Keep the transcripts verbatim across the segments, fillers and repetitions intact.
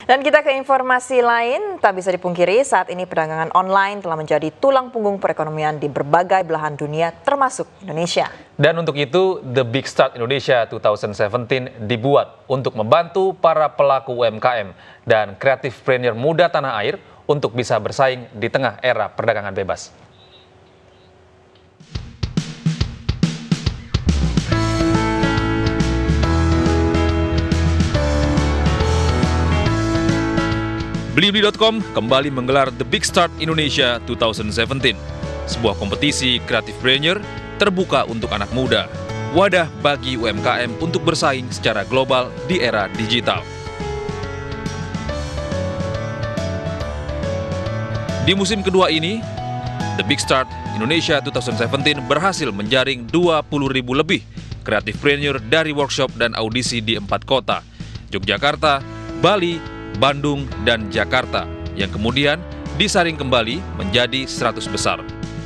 Dan kita ke informasi lain, tak bisa dipungkiri saat ini perdagangan online telah menjadi tulang punggung perekonomian di berbagai belahan dunia termasuk Indonesia. Dan untuk itu, The Big Start Indonesia dua ribu tujuh belas dibuat untuk membantu para pelaku U M K M dan kreatifpreneur muda tanah air untuk bisa bersaing di tengah era perdagangan bebas. Blibli titik com kembali menggelar The Big Start Indonesia dua ribu tujuh belas, sebuah kompetisi kreatifpreneur terbuka untuk anak muda, wadah bagi U M K M untuk bersaing secara global di era digital. Di musim kedua ini, The Big Start Indonesia dua ribu tujuh belas berhasil menjaring dua puluh ribu lebih kreatifpreneur dari workshop dan audisi di empat kota, Yogyakarta, Bali, Bandung, dan Jakarta, yang kemudian disaring kembali menjadi seratus besar.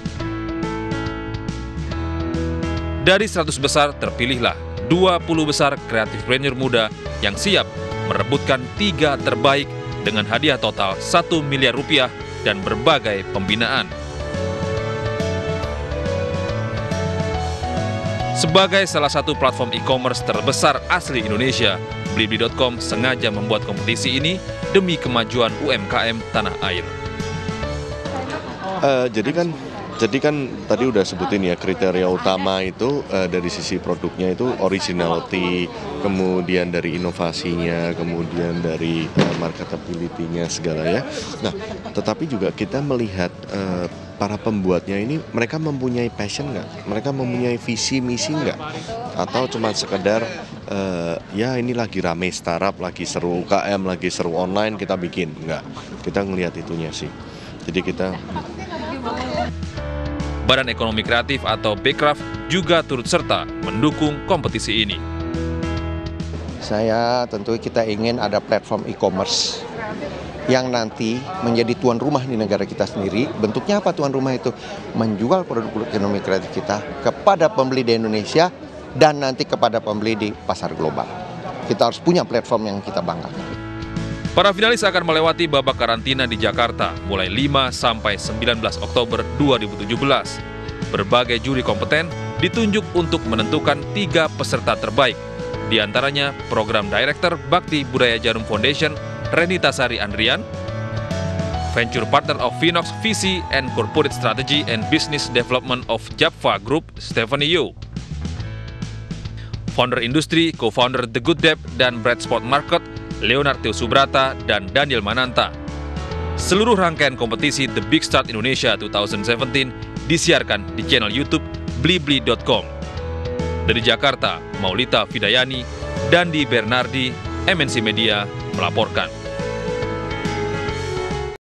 Dari seratus besar terpilihlah dua puluh besar kreatifpreneur muda yang siap merebutkan tiga terbaik dengan hadiah total satu miliar rupiah dan berbagai pembinaan. Sebagai salah satu platform e-commerce terbesar asli Indonesia, Blibli titik com sengaja membuat kompetisi ini demi kemajuan U M K M tanah air. Uh, jadi kan, jadi kan tadi udah sebutin ya kriteria utama itu uh, dari sisi produknya itu originality, kemudian dari inovasinya, kemudian dari uh, marketability-nya segala ya. Nah, tetapi juga kita melihat uh, para pembuatnya ini mereka mempunyai passion nggak? Mereka mempunyai visi misi nggak? Atau cuma sekedar uh, ya ini lagi rame startup, lagi seru U K M, lagi seru online kita bikin? Nggak. Kita ngelihat itunya sih. Jadi kita Badan Ekonomi Kreatif atau Bekraf juga turut serta mendukung kompetisi ini. Saya tentu kita ingin ada platform e-commerce yang nanti menjadi tuan rumah di negara kita sendiri. Bentuknya apa tuan rumah itu? Menjual produk-produk ekonomi kreatif kita kepada pembeli di Indonesia dan nanti kepada pembeli di pasar global. Kita harus punya platform yang kita banggakan. Para finalis akan melewati babak karantina di Jakarta mulai lima sampai sembilan belas Oktober dua ribu tujuh belas. Berbagai juri kompeten ditunjuk untuk menentukan tiga peserta terbaik. Di antaranya Program Director Bakti Budaya Jarum Foundation, Renita Sari Andrian, Venture Partner of Vinox V C and Corporate Strategy and Business Development of Japfa Group, Stephanie Yu, Founder Industri, Co-Founder The Good Debt dan Bread Sport Market, Leonard Teo Subrata dan Daniel Mananta. Seluruh rangkaian kompetisi The Big Start Indonesia dua ribu tujuh belas disiarkan di channel YouTube Blibli titik com. Dari Jakarta, Maulita Fidayani, Dandi Bernardi, M N C Media melaporkan.